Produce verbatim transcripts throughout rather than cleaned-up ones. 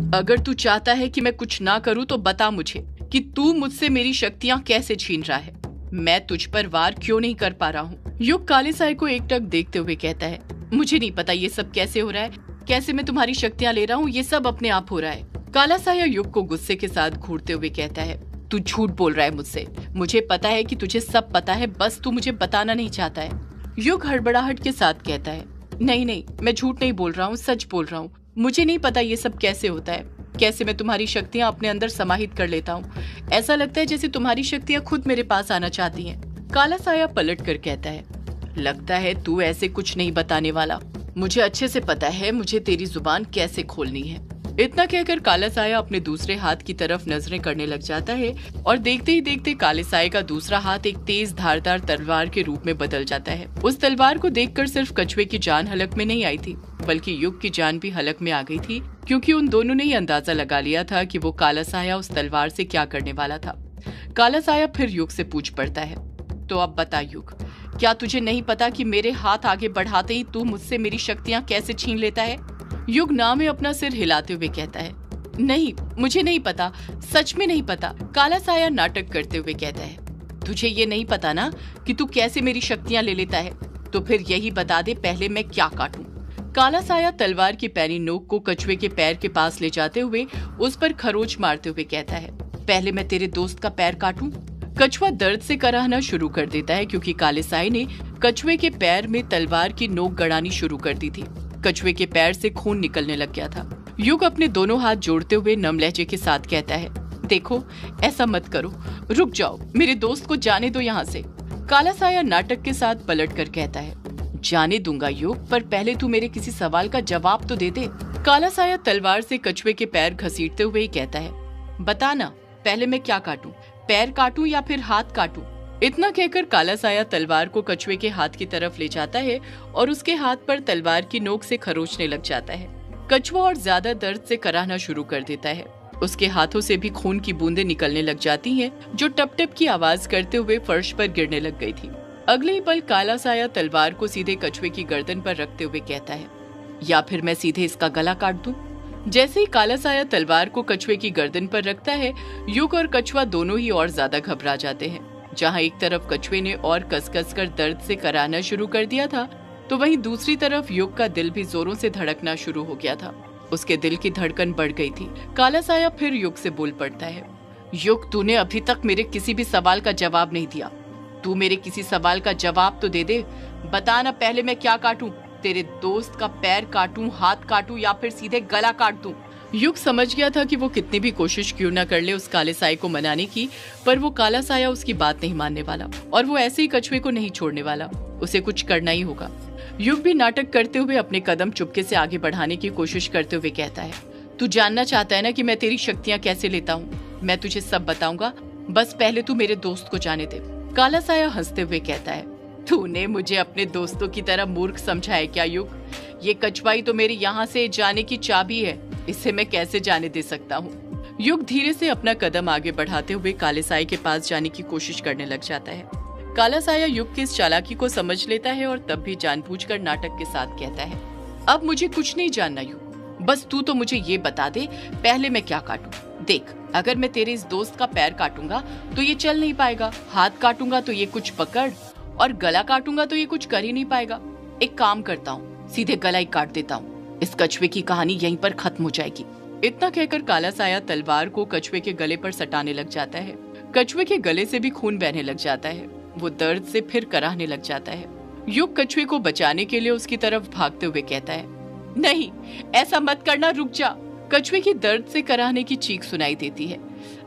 अगर तू चाहता है कि मैं कुछ ना करूं तो बता मुझे कि तू मुझसे मेरी शक्तियां कैसे छीन रहा है। मैं तुझ पर वार क्यों नहीं कर पा रहा हूँ। युग काले साए को एकटक देखते हुए कहता है, मुझे नहीं पता ये सब कैसे हो रहा है, कैसे मैं तुम्हारी शक्तियां ले रहा हूँ, ये सब अपने आप हो रहा है। काला साया युग को गुस्से के साथ घूरते हुए कहता है, तू झूठ बोल रहा है मुझसे। मुझे पता है कि तुझे सब पता है, बस तू मुझे बताना नहीं चाहता है। युग हड़बड़ाहट के साथ कहता है, नहीं नहीं, मैं झूठ नहीं बोल रहा हूँ, सच बोल रहा हूँ। मुझे नहीं पता ये सब कैसे होता है, कैसे मैं तुम्हारी शक्तियाँ अपने अंदर समाहित कर लेता हूँ। ऐसा लगता है जैसे तुम्हारी शक्तियाँ खुद मेरे पास आना चाहती हैं। काला साया पलट कर कहता है, लगता है तू ऐसे कुछ नहीं बताने वाला। मुझे अच्छे से पता है मुझे तेरी जुबान कैसे खोलनी है। इतना कहकर काला साया अपने दूसरे हाथ की तरफ नजरें करने लग जाता है और देखते ही देखते काले साये का दूसरा हाथ एक तेज धारदार तलवार के रूप में बदल जाता है। उस तलवार को देखकर सिर्फ कछुए की जान हलक में नहीं आई थी, बल्कि युग की जान भी हलक में आ गई थी, क्योंकि उन दोनों ने ही अंदाजा लगा लिया था कि वो काला साया उस तलवार से क्या करने वाला था। काला साया फिर युग से पूछ पड़ता है, तो अब बता युग, क्या तुझे नहीं पता कि मेरे हाथ आगे बढ़ाते ही तू मुझसे मेरी शक्तियाँ कैसे छीन लेता है। युग ना में अपना सिर हिलाते हुए कहता है, नहीं, मुझे नहीं पता, सच में नहीं पता। काला साया नाटक करते हुए कहता है, तुझे ये नहीं पता ना कि तू कैसे मेरी शक्तियाँ ले लेता है, तो फिर यही बता दे पहले मैं क्या काटूं। काला साया तलवार की पैनी नोक को कछुए के पैर के पास ले जाते हुए उस पर खरोच मारते हुए कहता है, पहले मैं तेरे दोस्त का पैर काटूं। कछुआ दर्द से कराहना शुरू कर देता है, क्योंकि काले साए ने कछुए के पैर में तलवार की नोक गड़ानी शुरू कर दी थी। कछुए के पैर से खून निकलने लग गया था। युग अपने दोनों हाथ जोड़ते हुए नम लहजे के साथ कहता है, देखो ऐसा मत करो, रुक जाओ, मेरे दोस्त को जाने दो यहाँ से। काला साया नाटक के साथ पलट कर कहता है, जाने दूंगा युग, पर पहले तू मेरे किसी सवाल का जवाब तो दे दे। काला साया तलवार से कछुए के पैर घसीटते हुए ही कहता है, बताना पहले मैं क्या काटूं, पैर काटूं या फिर हाथ काटूं। इतना कहकर काला साया तलवार को कछुए के हाथ की तरफ ले जाता है और उसके हाथ पर तलवार की नोक से खरोचने लग जाता है। कछुआ और ज्यादा दर्द से कराहना शुरू कर देता है। उसके हाथों से भी खून की बूंदें निकलने लग जाती हैं, जो टप टप की आवाज करते हुए फर्श पर गिरने लग गई थी। अगले ही पल काला साया तलवार को सीधे कछुए की गर्दन पर रखते हुए कहता है, या फिर मैं सीधे इसका गला काट दूं। जैसे ही काला साया तलवार को कछुए की गर्दन पर रखता है, युग और कछुआ दोनों ही और ज्यादा घबरा जाते हैं। जहाँ एक तरफ कछुए ने और कस-कस कर दर्द से कराहना शुरू कर दिया था, तो वहीं दूसरी तरफ युग का दिल भी जोरों से धड़कना शुरू हो गया था। उसके दिल की धड़कन बढ़ गई थी। काला साया फिर युग से बोल पड़ता है, युग, तूने अभी तक मेरे किसी भी सवाल का जवाब नहीं दिया। तू मेरे किसी सवाल का जवाब तो दे दे। बता ना पहले मैं क्या काटूं, तेरे दोस्त का पैर काटूं, हाथ काटूं या फिर सीधे गला काट दूं। युग समझ गया था कि वो कितनी भी कोशिश क्यों न कर ले उस काले साए को मनाने की, पर वो काला साया उसकी बात नहीं मानने वाला और वो ऐसे ही कछुए को नहीं छोड़ने वाला। उसे कुछ करना ही होगा। युग भी नाटक करते हुए अपने कदम चुपके से आगे बढ़ाने की कोशिश करते हुए कहता है, तू जानना चाहता है ना कि मैं तेरी शक्तियाँ कैसे लेता हूँ। मैं तुझे सब बताऊंगा, बस पहले तू मेरे दोस्त को जाने दे। काला साया हंसते हुए कहता है, तूने मुझे अपने दोस्तों की तरह मूर्ख समझा है क्या युग? ये कछुआई तो मेरे यहाँ से जाने की चाबी है, इसे मैं कैसे जाने दे सकता हूँ। युग धीरे से अपना कदम आगे बढ़ाते हुए काले साए के पास जाने की कोशिश करने लग जाता है। काला साया युग की इस चालाकी को समझ लेता है और तब भी जानबूझकर नाटक के साथ कहता है, अब मुझे कुछ नहीं जानना युग, बस तू तो मुझे ये बता दे पहले मैं क्या काटूं। देख, अगर मैं तेरे इस दोस्त का पैर काटूंगा तो ये चल नहीं पाएगा, हाथ काटूंगा तो ये कुछ पकड़, और गला काटूंगा तो ये कुछ कर ही नहीं पाएगा। एक काम करता हूँ, सीधे गला ही काट देता हूँ, इस कछुए की कहानी यहीं पर खत्म हो जाएगी। इतना कहकर काला साया तलवार को कछुए के गले पर सटाने लग जाता है। कछुए के गले से भी खून बहने लग जाता है। वो दर्द से फिर कराहने लग जाता है। युग कछुए को बचाने के लिए उसकी तरफ भागते हुए कहता है, नहीं, ऐसा मत करना, रुक जा। कछुए की दर्द से कराहने की चीख सुनाई देती है।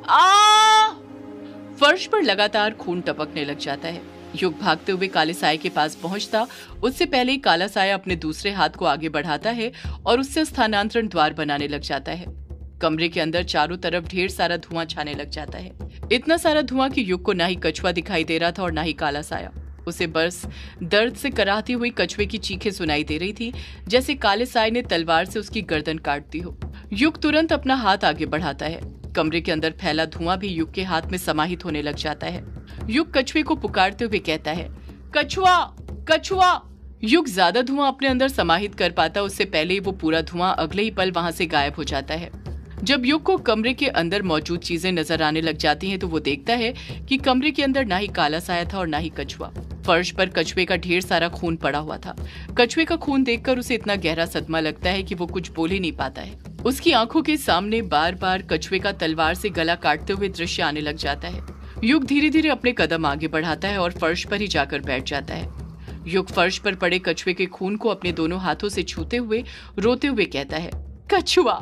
आ! फर्श पर लगातार खून टपकने लग जाता है। युग भागते हुए काले साए के पास पहुंचता उससे पहले ही काला साया अपने दूसरे हाथ को आगे बढ़ाता है और उससे स्थानांतरण द्वार बनाने लग जाता है। कमरे के अंदर चारों तरफ ढेर सारा धुआं छाने लग जाता है। इतना सारा धुआं कि युग को ना ही कछुआ दिखाई दे रहा था और ना ही काला साया। उसे बस दर्द से कराहती हुई कछुए की चीखें सुनाई दे रही थी, जैसे काले साए ने तलवार से उसकी गर्दन काट दी हो। युग तुरंत अपना हाथ आगे बढ़ाता है। कमरे के अंदर फैला धुआं भी युग के हाथ में समाहित होने लग जाता है। युग कछुए को पुकारते हुए कहता है, कछुआ, कछुआ। युग ज्यादा धुआं अपने अंदर समाहित कर पाता उससे पहले ही वो पूरा धुआं अगले ही पल वहां से गायब हो जाता है। जब युग को कमरे के अंदर मौजूद चीजें नजर आने लग जाती हैं तो वो देखता है कि कमरे के अंदर ना ही काला साया था और ना ही कछुआ। फर्श पर कछुए का ढेर सारा खून पड़ा हुआ था। कछुए का खून देखकर उसे इतना गहरा सदमा लगता है कि वो कुछ बोल ही नहीं पाता है। उसकी आंखों के सामने बार बार कछुए का तलवार से गला काटते हुए दृश्य आने लग जाता है। युग धीरे धीरे अपने कदम आगे बढ़ाता है और फर्श पर ही जाकर बैठ जाता है। युग फर्श पर पड़े कछुए के खून को अपने दोनों हाथों से छूते हुए रोते हुए कहता है, कछुआ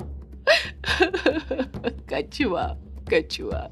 कछुआ कछुआ।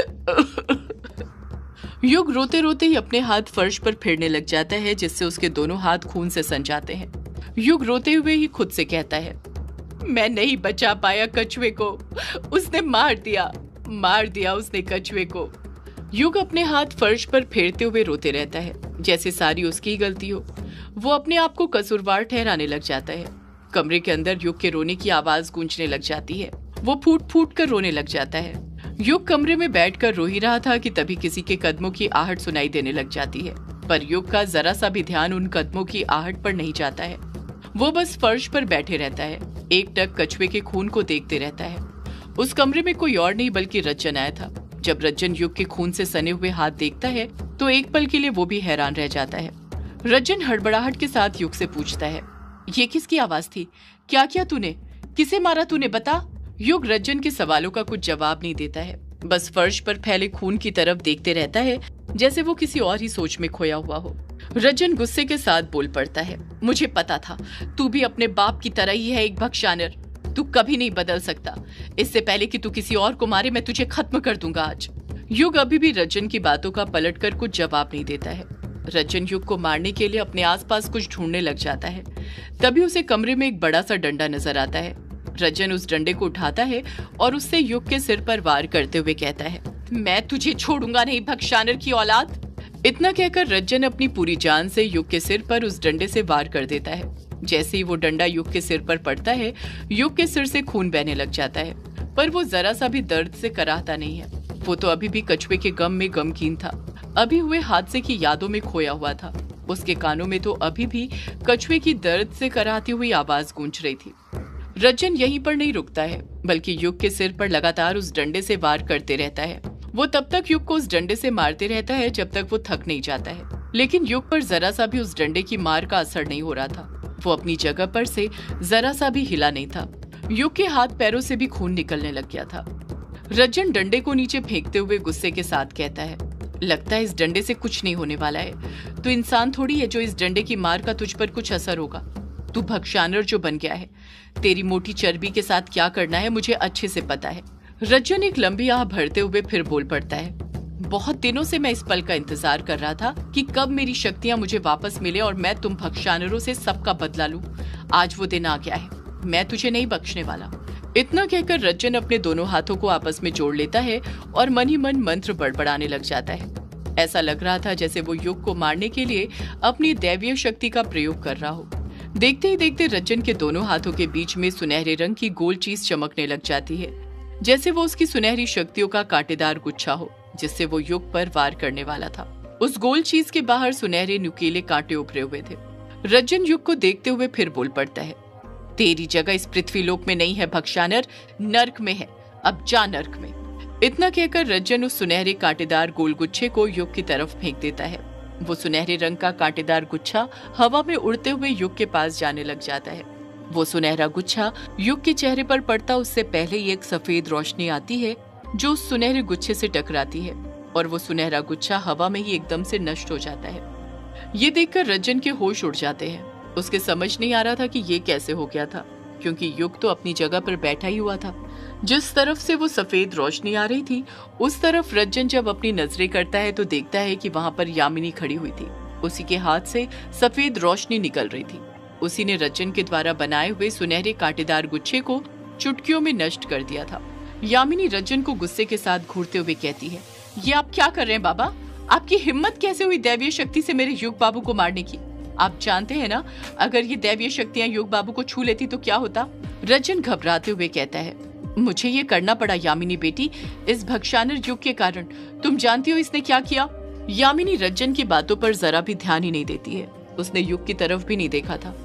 युग रोते रोते ही अपने हाथ फर्श पर फिरने लग जाता है, जिससे उसके दोनों हाथ खून से सन जाते हैं। युग रोते हुए ही खुद से कहता है, मैं नहीं बचा पाया कछुए को, उसने मार दिया मार दिया उसने कछुए को। युग अपने हाथ फर्श पर फेरते हुए रोते रहता है, जैसे सारी उसकी गलती हो। वो अपने आप को कसूरवार ठहराने लग जाता है। कमरे के अंदर युग के रोने की आवाज गूंजने लग जाती है। वो फूट फूट कर रोने लग जाता है। युग कमरे में बैठकर रो ही रहा था कि तभी किसी के कदमों की आहट सुनाई देने लग जाती है, पर युग का जरा सा भी ध्यान उन कदमों की आहट पर नहीं जाता है। वो बस फर्श पर बैठे रहता है, एकटक कछुए के खून को देखते रहता है। उस कमरे में कोई और नहीं बल्कि रज्जन आया था। जब रज्जन युग के खून से सने हुए हाथ देखता है तो एक पल के लिए वो भी हैरान रह जाता है। रज्जन हड़बड़ाहट के साथ युग से पूछता है, ये किसकी आवाज थी? क्या किया तूने? किसे मारा तूने? बता। युग रज्जन के सवालों का कुछ जवाब नहीं देता है, बस फर्श पर फैले खून की तरफ देखते रहता है, जैसे वो किसी और ही सोच में खोया हुआ हो। रज्जन गुस्से के साथ बोल पड़ता है, मुझे पता था, तू भी अपने बाप की तरह ही है एक भक्षानर। तू कभी नहीं बदल सकता। इससे पहले कि तू किसी और को मारे, मैं तुझे खत्म कर दूंगा आज। युग अभी भी रज्जन की बातों का पलटकर कुछ जवाब नहीं देता है। रज्जन युग को मारने के लिए अपने आसपास कुछ ढूंढने लग जाता है। तभी उसे कमरे में एक बड़ा सा डंडा नजर आता है। रज्जन उस डंडे को उठाता है और उससे युग के सिर पर वार करते हुए कहता है, मैं तुझे छोड़ूंगा नहीं भक्षानर की औलाद। इतना कहकर रज्जन अपनी पूरी जान से युग के सिर पर उस डंडे से वार कर देता है। जैसे ही वो डंडा युग के सिर पर पड़ता है, युग के सिर से खून बहने लग जाता है, पर वो जरा सा भी दर्द से कराहता नहीं है। वो तो अभी भी कछुए के गम में गमगीन था, अभी हुए हादसे की यादों में खोया हुआ था। उसके कानों में तो अभी भी कछुए की दर्द से कराहती हुई आवाज गूंज रही थी। रज्जन यहीं पर नहीं रुकता है, बल्कि युग के सिर पर लगातार उस डंडे से वार करते रहता है। वो तब तक युग को उस डंडे से मारते रहता है जब तक वो थक नहीं जाता है, लेकिन युग पर जरा सा भी उस डंडे की मार का असर नहीं हो रहा था। वो अपनी जगह पर से जरा सा भी हिला नहीं था। युग के हाथ पैरों से भी खून निकलने लग गया था। रज्जन डंडे को नीचे फेंकते हुए गुस्से के साथ कहता है, लगता है इस डंडे से कुछ नहीं होने वाला है। तू इंसान थोड़ी है जो इस डंडे की मार का तुझ पर कुछ असर होगा। तू भक्षानर जो बन गया है, तेरी मोटी चर्बी के साथ क्या करना है मुझे अच्छे से पता है। रज्जन एक लंबी आह भरते हुए फिर बोल पड़ता है, बहुत दिनों से मैं इस पल का इंतजार कर रहा था कि कब मेरी शक्तियां मुझे वापस मिले और मैं तुम भक्षानरों से सबका बदला लूं। आज वो दिन आ गया है, मैं तुझे नहीं बख्शने वाला। इतना कहकर रज्जन अपने दोनों हाथों को आपस में जोड़ लेता है और मन ही मन मंत्र बड़बड़ाने लग जाता है। ऐसा लग रहा था जैसे वो युग को मारने के लिए अपनी दैवीय शक्ति का प्रयोग कर रहा हो। देखते ही देखते रज्जन के दोनों हाथों के बीच में सुनहरे रंग की गोल चीज चमकने लग जाती है, जैसे वो उसकी सुनहरी शक्तियों का कांटेदार गुच्छा हो, जिससे वो युग पर वार करने वाला था। उस गोल चीज के बाहर सुनहरे नुकीले कांटे उभरे हुए थे। रज्जन युग को देखते हुए फिर बोल पड़ता है, तेरी जगह इस पृथ्वी लोक में नहीं है भक्षानर, नर्क में है, अब जा नर्क में। इतना कहकर रज्जन उस सुनहरे कांटेदार गोल गुच्छे को युग की तरफ फेंक देता है। वो सुनहरे रंग का कांटेदार गुच्छा हवा में उड़ते हुए युग के पास जाने लग जाता है। वो सुनहरा गुच्छा युग के चेहरे पर पड़ता उससे पहले ही एक सफेद रोशनी आती है जो उस सुनहरे गुच्छे से टकराती है और वो सुनहरा गुच्छा हवा में ही एकदम से नष्ट हो जाता है। ये देखकर रज्जन के होश उड़ जाते हैं। उसके समझ नहीं आ रहा था कि ये कैसे हो गया था, क्योंकि युग तो अपनी जगह पर बैठा ही हुआ था। जिस तरफ से वो सफेद रोशनी आ रही थी उस तरफ रज्जन जब अपनी नजरें करता है तो देखता है कि वहां पर यामिनी खड़ी हुई थी। उसी के हाथ से सफेद रोशनी निकल रही थी। उसी ने रज्जन के द्वारा बनाए हुए सुनहरे कांटेदार गुच्छे को चुटकियों में नष्ट कर दिया था। यामिनी रज्जन को गुस्से के साथ घूरते हुए कहती है, ये आप क्या कर रहे हैं बाबा? आपकी हिम्मत कैसे हुई दैवीय शक्ति से मेरे युग बाबू को मारने की? आप जानते हैं ना, अगर ये दैवीय शक्तियां युग बाबू को छू लेती तो क्या होता? रज्जन घबराते हुए कहता है, मुझे ये करना पड़ा यामिनी बेटी, इस भक्षानर युग के कारण। तुम जानती हो इसने क्या किया? यामिनी रज्जन की बातों पर जरा भी ध्यान ही नहीं देती है। उसने युग की तरफ भी नहीं देखा था।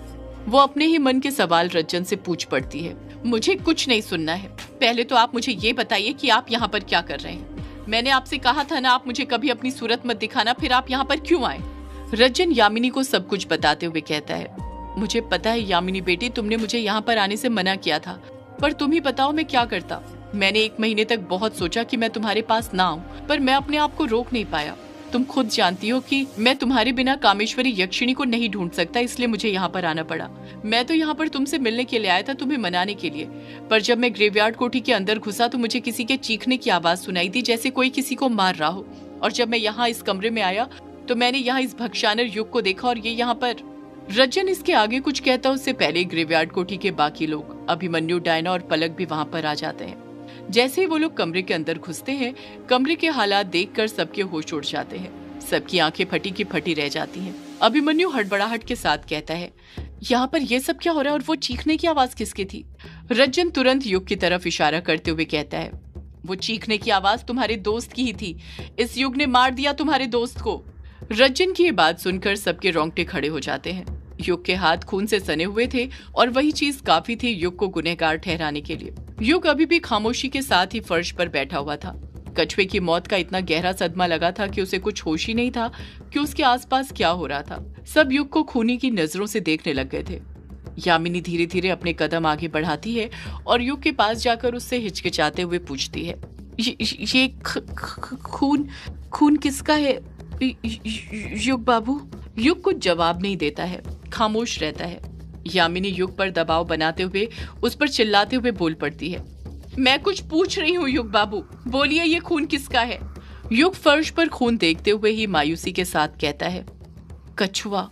वो अपने ही मन के सवाल रज्जन से पूछ पड़ती है। मुझे कुछ नहीं सुनना है। पहले तो आप मुझे ये बताइए कि आप यहाँ पर क्या कर रहे हैं। मैंने आपसे कहा था ना, आप मुझे कभी अपनी सूरत मत दिखाना, फिर आप यहाँ पर क्यों आए? रज्जन यामिनी को सब कुछ बताते हुए कहता है, मुझे पता है यामिनी बेटी, तुमने मुझे यहाँ पर आने से मना किया था, पर तुम ही बताओ मैं क्या करता। मैंने एक महीने तक बहुत सोचा कि मैं तुम्हारे पास ना आऊं, पर मैं अपने आप को रोक नहीं पाया। तुम खुद जानती हो कि मैं तुम्हारे बिना कामेश्वरी यक्षिणी को नहीं ढूंढ सकता, इसलिए मुझे यहाँ पर आना पड़ा। मैं तो यहाँ पर तुमसे मिलने के लिए आया था, तुम्हें मनाने के लिए, पर जब मैं ग्रेवयार्ड कोठी के अंदर घुसा तो मुझे किसी के चीखने की आवाज सुनाई दी, जैसे कोई किसी को मार रहा हो। और जब मैं यहाँ इस कमरे में आया तो मैंने यहाँ इस भक्षानर युग को देखा और ये यहाँ पर। रज्जन इसके आगे कुछ कहता उससे पहले ग्रेवयार्ड कोठी के बाकी लोग, अभिमन्यु, डायना और पलक भी वहां पर आ जाते हैं। जैसे ही वो लोग कमरे के अंदर घुसते हैं, कमरे के हालात देखकर सबके होश उड़ जाते हैं। सबकी आंखें फटी की फटी रह जाती हैं। अभिमन्यु हड़बड़ाहट के साथ कहता है, यहाँ पर ये सब क्या हो रहा है और वो चीखने की आवाज किसकी थी? रज्जन तुरंत युग की तरफ इशारा करते हुए कहता है, वो चीखने की आवाज तुम्हारे दोस्त की ही थी। इस युग ने मार दिया तुम्हारे दोस्त को। रज्जन की ये बात सुनकर सबके रोंगटे खड़े हो जाते हैं। युग के हाथ खून से सने हुए थे और वही चीज काफी थी युग को गुनहगार ठहराने के लिए। युग अभी भी खामोशी के साथ ही फर्श पर बैठा हुआ था। कछुए की मौत का इतना गहरा सदमा लगा था कि उसे कुछ होश ही नहीं था कि उसके आसपास क्या हो रहा था। सब युग को खूनी की नजरों से देखने लग गए थे। यामिनी धीरे धीरे अपने कदम आगे बढ़ाती है और युग के पास जाकर उससे हिचकिचाते हुए पूछती है, ये, ये ख, ख, खून खून किसका है युग बाबू? युग कुछ जवाब नहीं देता है, खामोश रहता है। यामिनी युग पर दबाव बनाते हुए उस पर चिल्लाते हुए बोल पड़ती है, मैं कुछ पूछ रही हूँ युग बाबू, बोलिए ये खून किसका है? युग फर्श पर खून देखते हुए ही मायूसी के साथ कहता है, कछुआ।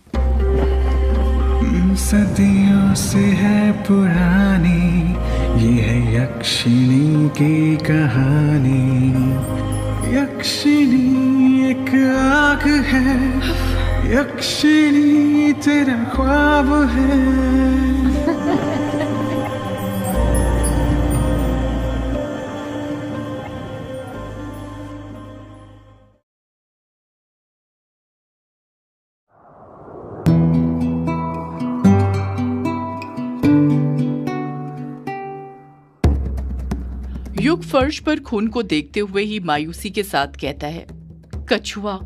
सदियों से है पुरानी ये है यक्षिणी की कहानी। यक्षिणी एक आग है, यक्षिणी तेरा ख्वाब है। युग फर्श पर खून को देखते हुए ही मायूसी के साथ कहता है, कछुआ।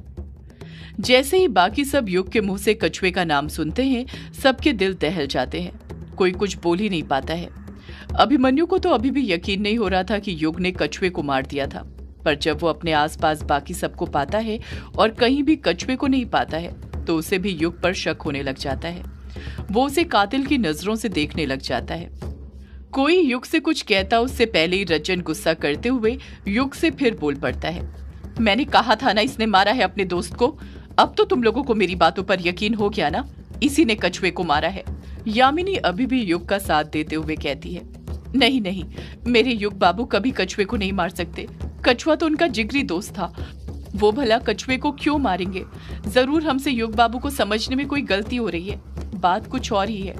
जैसे ही बाकी सब युग के मुंह से कछुए का नाम सुनते हैं, सबके दिल दहल जाते हैं। कोई कुछ बोल ही नहीं पाता है। अभिमन्यु को तो अभी भी यकीन नहीं हो रहा था कि युग ने कछुए को मार दिया था, पर जब वो अपने आसपास बाकी सबको पाता है और कहीं भी कछुए को नहीं पाता है, तो उसे भी युग पर शक होने लग जाता है। वो उसे कातिल की नजरों से देखने लग जाता है। कोई युग से कुछ कहता उससे पहले ही रज्जन गुस्सा करते हुए युग से फिर बोल पड़ता है, मैंने कहा था ना इसने मारा है अपने दोस्त को। अब तो तुम लोगों को मेरी बातों पर यकीन हो गया ना, इसी ने कछुए को मारा है। यामिनी अभी भी युग का साथ देते हुए कहती है, नहीं नहीं, मेरे युग बाबू कभी कछुए को नहीं मार सकते। कछुआ तो उनका जिगरी दोस्त था, वो भला कछुए को क्यों मारेंगे? जरूर हमसे युग बाबू को समझने में कोई गलती हो रही है, बात कुछ और ही है।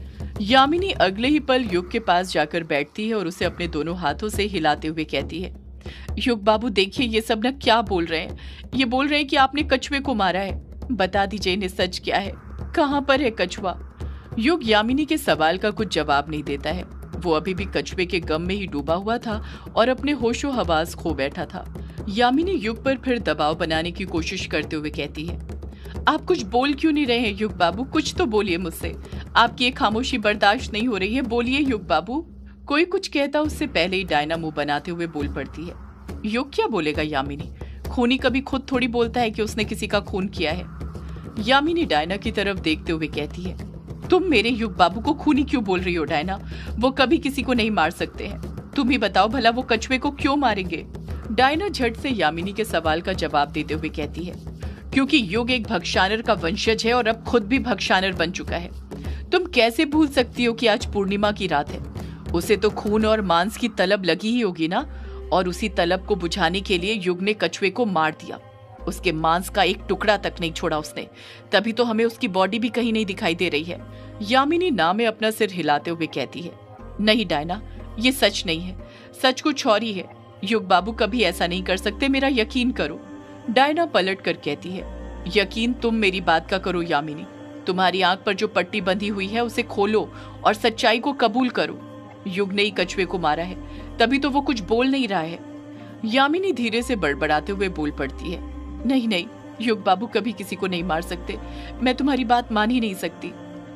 यामिनी अगले ही पल युग के पास जाकर बैठती है और उसे अपने दोनों हाथों से हिलाते हुए कहती है, युग बाबू देखिए ये सब ना क्या बोल रहे हैं। ये बोल रहे हैं कि आपने कछुए को मारा है। बता दीजिए इन्हें सच क्या है, कहाँ पर है कछुआ? युग यामिनी के सवाल का कुछ जवाब नहीं देता है। वो अभी भी कछुए के गम में ही डूबा हुआ था और अपने होशो हवास खो बैठा था। यामिनी युग पर फिर दबाव बनाने की कोशिश करते हुए कहती है, आप कुछ बोल क्यों नहीं रहे हैं युग बाबू? कुछ तो बोलिए मुझसे, आपकी ये खामोशी बर्दाश्त नहीं हो रही है, बोलिए युग बाबू। कोई कुछ कहता उससे पहले ही डायना मुंह बनाते हुए बोल पड़ती है, युग क्या बोलेगा यामिनी? खूनी कभी खुद थोड़ी बोलता है कि उसने किसी का खून किया है। यामिनी डायना की तरफ देखते हुए कहती है, तुम मेरे युग बाबू को खूनी क्यों बोल रही हो डायना? वो कभी किसी को नहीं मार सकते हैं। तुम ही बताओ भला वो कछुए को क्यों मारेंगे? डायना झट से यामिनी के सवाल का जवाब देते हुए कहती है, क्योंकि युग एक भक्षानर का वंशज है और अब खुद भी भक्षानर बन चुका है। तुम कैसे भूल सकती हो कि आज पूर्णिमा की रात है? उसे तो खून और मांस की तलब लगी ही होगी ना, और उसी तलब को बुझाने के लिए युग ने कछुए को मार दिया। उसके मांस का एक टुकड़ा तक नहीं छोड़ा उसने, तभी तो हमें उसकी बॉडी भी कहीं नहीं दिखाई दे रही है। यामिनी ना में अपना सिर हिलाते हुए कहती है, नहीं डायना, ये सच नहीं है, सच कुछ और ही है। युग बाबू कभी ऐसा नहीं कर सकते, मेरा यकीन करो। डायना पलट कर कहती है, यकीन तुम मेरी बात का करो यामिनी, तुम्हारी आंख पर जो पट्टी बंधी हुई है उसे खोलो और सच्चाई को कबूल करो। युग ने ही कछुए को मारा है, तभी तो वो कुछ बोल नहीं रहा है। यामिनी धीरे से बड़बड़ाते हुए बोल पड़ती है, नहीं नहीं, युग बाबू कभी किसी को नहीं मार सकते, मैं तुम्हारी बात मान ही नहीं सकती।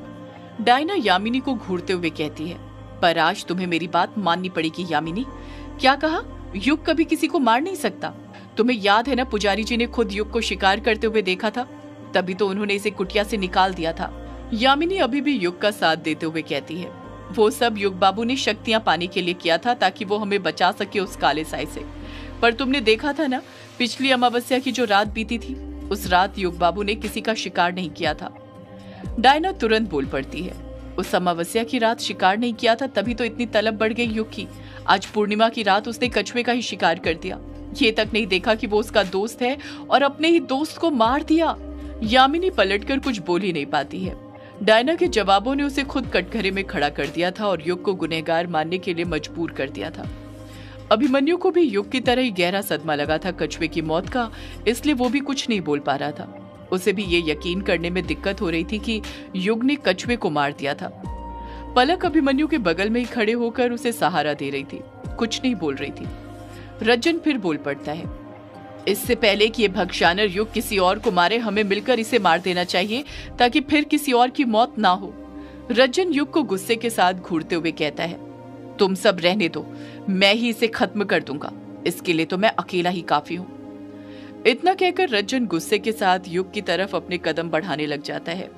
डायना यामिनी को घूरते हुए कहती है, पर आज तुम्हें मेरी बात माननी पड़ेगी यामिनी। क्या कहा? युग कभी किसी को मार नहीं सकता? तुम्हें याद है ना, पुजारी जी ने खुद युग को शिकार करते हुए देखा था, तभी तो उन्होंने इसे कुटिया से निकाल दिया था। यामिनी अभी भी युग का साथ देते हुए कहती है, वो सब युग बाबू ने शक्तियां पाने के लिए किया था ताकि वो हमें बचा सके उस काले साए से। पर तुमने देखा था ना, पिछली अमावस्या की जो रात बीती थी, उस रात युग बाबू ने किसी का शिकार नहीं किया था। डायना तुरंत बोल पड़ती है, उस अमावस्या की रात शिकार नहीं किया था, तभी तो इतनी तलब बढ़ गई युग की। आज पूर्णिमा की रात उसने कछुए का ही शिकार कर दिया, ये तक नहीं देखा कि वो उसका दोस्त है और अपने ही दोस्त को मार दिया। यामिनी पलटकर कुछ बोल ही नहीं पाती है। डायना के जवाबों ने उसे खुद कटघरे में खड़ा कर दिया था और युग को गुनहगार मानने के लिए मजबूर कर दिया था। अभिमन्यु को भी युग की तरह ही गहरा सदमा लगा था कछुए की मौत का, इसलिए वो भी कुछ नहीं बोल पा रहा था। उसे भी ये यकीन करने में दिक्कत हो रही थी कि युग ने कछुए को मार दिया था। पलक अभिमन्यु के बगल में ही खड़े होकर उसे सहारा दे रही थी, कुछ नहीं बोल रही थी। रज्जन फिर बोल पड़ता है, इससे पहले कि ये भक्षानर युग किसी और को मारे, हमें मिलकर इसे मार देना चाहिए ताकि फिर किसी और की मौत ना हो। रज्जन युग को गुस्से के साथ घूरते हुए कहता है, तुम सब रहने दो, मैं ही इसे खत्म कर दूंगा, इसके लिए तो मैं अकेला ही काफी हूं। इतना कहकर रज्जन गुस्से के साथ युग की तरफ अपने कदम बढ़ाने लग जाता है।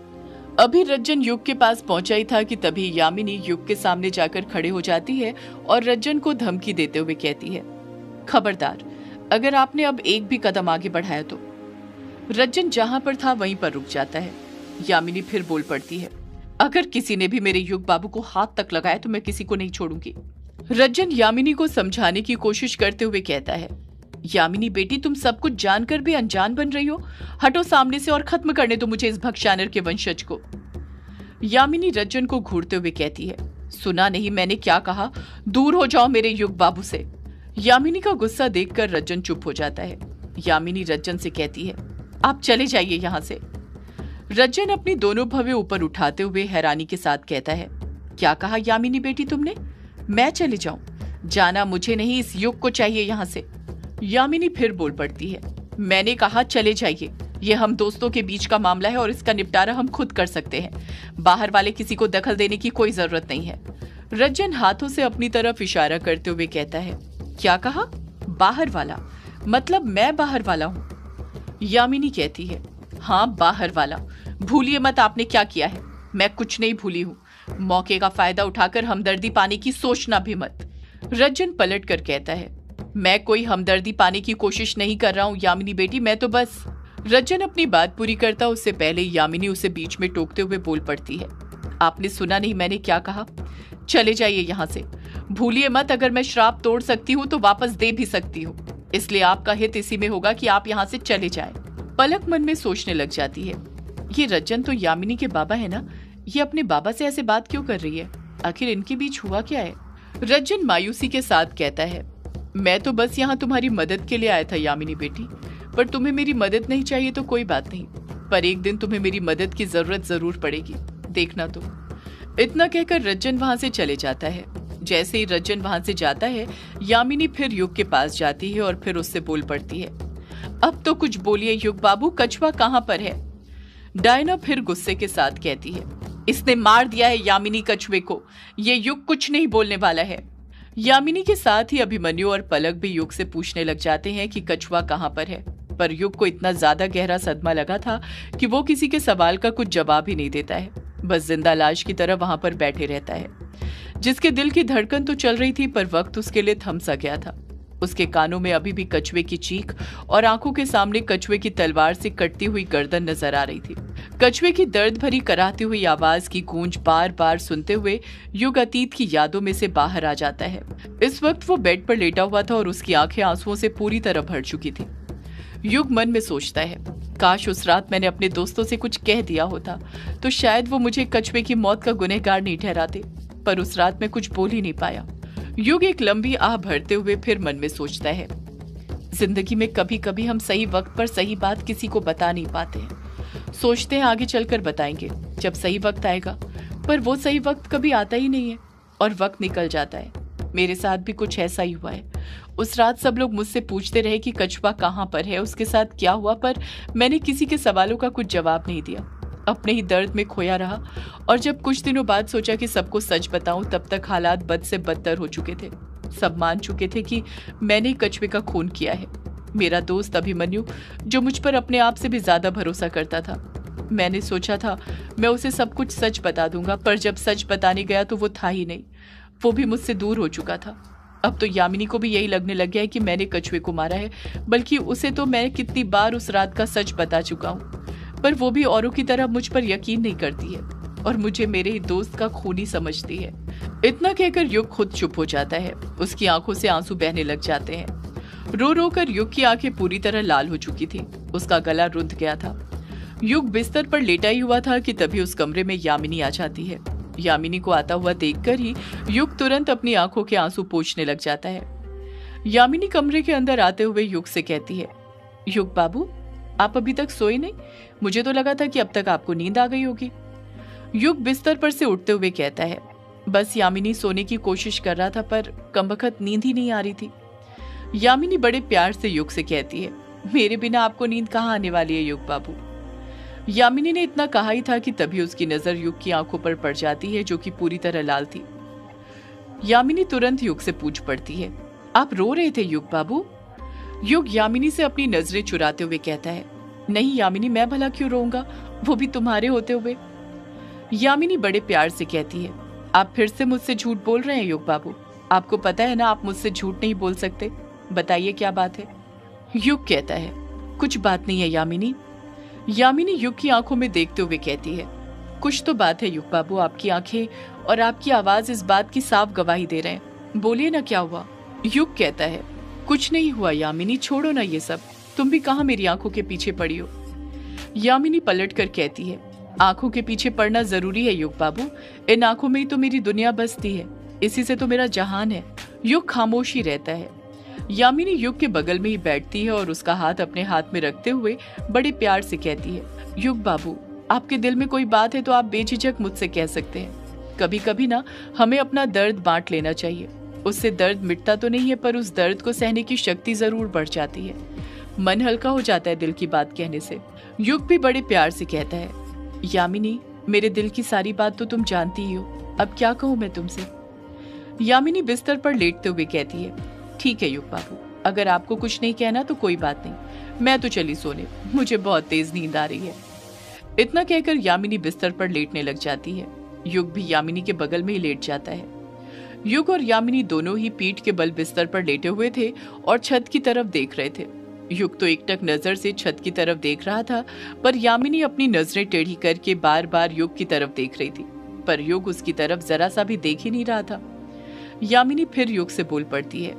अभी रज्जन युग के पास पहुंचा ही था कि तभी यामिनी युग के सामने जाकर खड़े हो जाती है और रज्जन को धमकी देते हुए कहती है, खबरदार, अगर आपने अब एक भी कदम आगे बढ़ाया तो। रज्जन जहां पर था वहीं पर रुक जाता है। यामिनी फिर बोल पड़ती है, अगर किसी ने भी मेरे युग बाबू को हाथ तक लगाया तो मैं किसी को नहीं छोड़ूंगी। रज्जन यामिनी को समझाने की कोशिश करते हुए कहता है, यामिनी बेटी, तुम सब कुछ जानकर भी अनजान बन रही हो, हटो सामने से और खत्म करने दो मुझे इस भक्षानर के वंशज को। यामिनी रज्जन को घूरते हुए कहती है, सुना नहीं मैंने क्या कहा, दूर हो जाओ मेरे युग बाबू से। यामिनी का गुस्सा देखकर रज्जन चुप हो जाता है। यामिनी रज्जन से कहती है, आप चले जाइए यहाँ से। रज्जन अपनी दोनों भवें ऊपर उठाते हुए हैरानी के साथ कहता है, क्या कहा यामिनी बेटी तुमने? मैं चले जाऊं? जाना मुझे नहीं, इस युग को चाहिए यहाँ से। यामिनी फिर बोल पड़ती है, मैंने कहा चले जाइए, ये हम दोस्तों के बीच का मामला है और इसका निपटारा हम खुद कर सकते हैं, बाहर वाले किसी को दखल देने की कोई जरूरत नहीं है। रज्जन हाथों से अपनी तरफ इशारा करते हुए कहता है, क्या कहा? बाहर वाला? मतलब मैं बाहर वाला हूँ? यामिनी कहती है, हाँ बाहर वाला। भूलिए मत आपने क्या किया है। मैं कुछ नहीं भूली हूँ, मौके का फायदा उठाकर हमदर्दी पाने की सोचना भी मत। रज्जन पलट कर कहता है, मैं कोई हमदर्दी पाने की कोशिश नहीं कर रहा हूँ यामिनी बेटी, मैं तो बस। रज्जन अपनी बात पूरी करता उससे पहले यामिनी उसे बीच में टोकते हुए बोल पड़ती है, आपने सुना नहीं मैंने क्या कहा? चले जाइए यहाँ से। भूलिए मत, अगर मैं श्राप तोड़ सकती हूँ तो वापस दे भी सकती हूँ, इसलिए आपका हित इसी में होगा कि आप यहाँ से चले जाएं। पलक मन में सोचने लग जाती है, ये रज्जन तो यामिनी के बाबा है ना, ये अपने बाबा से ऐसे बात क्यों कर रही है? आखिर इनके बीच हुआ क्या है? रज्जन मायूसी के साथ कहता है, मैं तो बस यहाँ तुम्हारी मदद के लिए आया था यामिनी बेटी, पर तुम्हें मेरी मदद नहीं चाहिए तो कोई बात नहीं, पर एक दिन तुम्हें मेरी मदद की जरूरत जरूर पड़ेगी, देखना तो। इतना कहकर रज्जन वहां से चले जाता है। जैसे ही रज्जन वहां से जाता है, यामिनी फिर युग के पास जाती है और फिर उससे बोल पड़ती है, अब तो कुछ बोलिए युग बाबू, कछुआ कहाँ पर है? डायना फिर गुस्से के साथ कहती है, इसने मार दिया है यामिनी कछुए को, ये युग कुछ नहीं बोलने वाला है। यामिनी के साथ ही अभिमन्यु और पलक भी युग से पूछने लग जाते हैं कि कछुआ कहाँ पर है, पर युग को इतना ज्यादा गहरा सदमा लगा था कि वो किसी के सवाल का कुछ जवाब ही नहीं देता है, बस जिंदा लाश की तरह वहां पर बैठे रहता है। जिसके दिल की धड़कन तो चल रही थी, पर वक्त उसके लिए थम सा गया था। उसके कानों में अभी भी कछुए की चीख और आंखों के सामने कछुए की तलवार से कटती हुई गर्दन नजर आ रही थी। कछुए की दर्द भरी कराहती हुई आवाज की गूंज बार बार सुनते हुए युग अतीत की यादों में से बाहर आ जाता है। इस वक्त वो बेड पर लेटा हुआ था और उसकी आंखें आंसुओं से पूरी तरह भर चुकी थी। युग मन में सोचता है, काश उस रात मैंने अपने दोस्तों से कुछ कह दिया होता तो शायद वो मुझे कछुए की मौत का गुनहगार नहीं ठहराते, पर उस रात मैं कुछ बोल ही नहीं पाया। युग एक लंबी आह भरते हुए फिर मन में सोचता है, जिंदगी में कभी कभी हम सही वक्त पर सही बात किसी को बता नहीं पाते हैं। सोचते हैं आगे चलकर बताएंगे जब सही वक्त आएगा, पर वो सही वक्त कभी आता ही नहीं है और वक्त निकल जाता है। मेरे साथ भी कुछ ऐसा ही हुआ है। उस रात सब लोग मुझसे पूछते रहे कि कछुआ कहाँ पर है, उसके साथ क्या हुआ, पर मैंने किसी के सवालों का कुछ जवाब नहीं दिया। अपने ही दर्द में खोया रहा और जब कुछ दिनों बाद सोचा कि सबको सच बताऊं, तब तक हालात बद से बदतर हो चुके थे। सब मान चुके थे कि मैंने कछुए का खून किया है। मेरा दोस्त अभिमन्यु, जो मुझ पर अपने आप से भी ज्यादा भरोसा करता था, मैंने सोचा था मैं उसे सब कुछ सच बता दूंगा, पर जब सच बताने गया तो वो था ही नहीं। वो भी मुझसे दूर हो चुका था। अब तो यामिनी को भी यही लगने लग गया है कि मैंने कछुए को मारा है, बल्कि उसे तो मैं कितनी बार उस रात का सच बता चुका हूँ, पर वो भी औरों की तरह मुझ पर यकीन नहीं करती है और मुझे मेरे ही दोस्त का खूनी समझती है। इतना कहकर युग खुद चुप हो जाता है। उसकी आंखों से आंसू बहने लग जाते हैं। रो रो कर युग की आंखें पूरी तरह लाल हो चुकी थी। उसका गला रुंध गया था। युग बिस्तर पर लेटा ही हुआ था कि तभी उस कमरे में यामिनी आ जाती है। यामिनी को आता हुआ देखकर ही युग तुरंत अपनी आंखों के आंसू पोंछने लग जाता है। यामिनी कमरे के अंदर आते हुए युग से कहती है, युग बाबू, आप अभी तक सोए नहीं? मुझे तो लगा था कि अब तक आपको नींद आ गई होगी। युग बिस्तर पर से उठते हुए कहता है, बस यामिनी सोने की कोशिश कर रहा था, पर कमबख्त नींद ही नहीं आ रही थी। यामिनी बड़े प्यार से युग से कहती है, मेरे बिना आपको नींद कहाँ आने वाली है युग बाबू। यामिनी ने इतना कहा ही था कि तभी उसकी नजर युग की आंखों पर पड़ जाती है, जो कि पूरी तरह लाल थी। यामिनी तुरंत युग से पूछ पड़ती है, आप रो रहे थे युग बाबू? युग यामिनी से अपनी नजरें चुराते हुए कहता है, नहीं यामिनी, मैं भला क्यों रोऊंगा, वो भी तुम्हारे होते हुए। यामिनी बड़े प्यार से कहती है, आप फिर से मुझसे झूठ बोल रहे हैं युग बाबू। आपको पता है ना आप मुझसे झूठ नहीं बोल सकते। बताइए क्या बात है। युग कहता है, कुछ बात नहीं है यामिनी। यामिनी युग की आंखों में देखते हुए कहती है, कुछ तो बात है युग बाबू। आपकी आंखें और आपकी आवाज इस बात की साफ गवाही दे रहे हैं। बोलिए ना क्या हुआ। युग कहता है, कुछ नहीं हुआ यामिनी, छोड़ो ना ये सब। तुम भी कहाँ मेरी आंखों के पीछे पड़ी हो। यामिनी पलट कर कहती है, आंखों के पीछे पड़ना जरूरी है युग बाबू। इन आंखों में ही तो मेरी दुनिया बसती है, इसी से तो मेरा जहान है। युग खामोश ही रहता है। यामिनी युग के बगल में ही बैठती है और उसका हाथ अपने हाथ में रखते हुए बड़े प्यार से कहती है, युग बाबू, आपके दिल में कोई बात है तो आप बेझिझक मुझसे कह सकते हैं। कभी कभी ना हमें अपना दर्द बांट लेना चाहिए। उससे दर्द मिटता तो नहीं है, पर उस दर्द को सहने की शक्ति जरूर बढ़ जाती है। मन हल्का हो जाता है दिल की बात कहने से। युग भी बड़े प्यार से कहता है, यामिनी, मेरे दिल की सारी बात तो तुम जानती ही हो, अब क्या कहूँ मैं तुमसे। यामिनी बिस्तर पर लेटते हुए कहती है, ठीक है युग बाबू, अगर आपको कुछ नहीं कहना तो कोई बात नहीं, मैं तो चली सोने, मुझे बहुत तेज नींद आ रही है। इतना कहकर यामिनी बिस्तर पर लेटने लग जाती है। युग भी यामिनी के बगल में ही लेट जाता है। युग और यामिनी दोनों ही पीठ के बल बिस्तर पर लेटे हुए थे और छत की तरफ देख रहे थे। युग तो एकटक नजर से छत की तरफ देख रहा था, पर यामिनी अपनी नजरें टेढ़ी करके बार बार युग की तरफ देख रही थी, पर युग उसकी तरफ जरा सा भी देख ही नहीं रहा था। यामिनी फिर युग से बोल पड़ती है,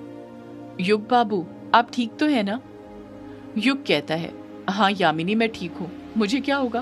युग बाबू, आप ठीक तो है ना? युग कहता है, हाँ यामिनी, मैं ठीक हूँ, मुझे क्या होगा।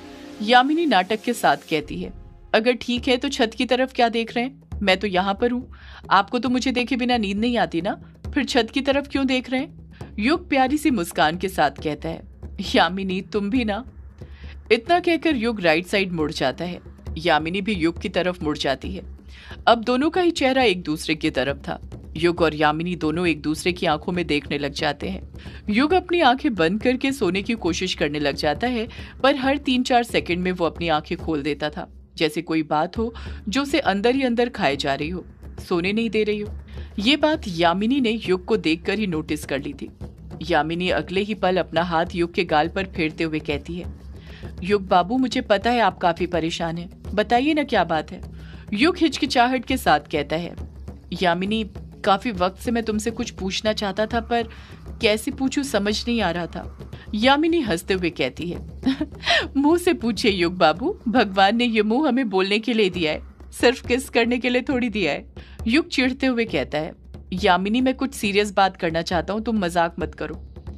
यामिनी नाटक के साथ कहती है, अगर ठीक है तो छत की तरफ क्या देख रहे हैं? मैं तो यहाँ पर हूँ। आपको तो मुझे देखे बिना नींद नहीं आती ना, फिर छत की तरफ क्यों देख रहे हैं? युग प्यारी सी मुस्कान के साथ कहता है, यामिनी तुम भी ना। इतना कहकर युग राइट साइड मुड़ जाता है। यामिनी भी युग की तरफ मुड़ जाती है। अब दोनों का ही चेहरा एक दूसरे की तरफ था। युग और यामिनी दोनों एक दूसरे की आंखों में देखने लग जाते हैं। युग अपनी आंखें बंद करके सोने की कोशिश करने लग जाता है, पर हर तीन चार सेकंड में वो अपनी आंखें खोल देता था, जैसे कोई बात हो जो उसे अंदर ही अंदर खाए जा रही हो, सोने नहीं दे रही हो। ये बात यामिनी ने युग को देखकर ही नोटिस कर ली थी। यामिनी अगले ही पल अपना हाथ युग के गाल पर फेरते हुए कहती है, युग बाबू, मुझे पता है आप काफी परेशान हैं, बताइए ना क्या बात है। युग हिचकिचाहट के साथ कहता है, यामिनी, काफी वक्त से मैं तुमसे कुछ पूछना चाहता था, पर कैसे पूछूं समझ नहीं आ रहा था। यामिनी हंसते हुए कहती है, मुंह से पूछिए युग बाबू, भगवान ने ये मुंह हमें बोलने के लिए दिया है, सिर्फ किस करने के लिए थोड़ी दिया है। युग चिढ़ते हुए कहता है, यामिनी, मैं कुछ सीरियस बात करना चाहता हूँ, तुम मजाक मत करो।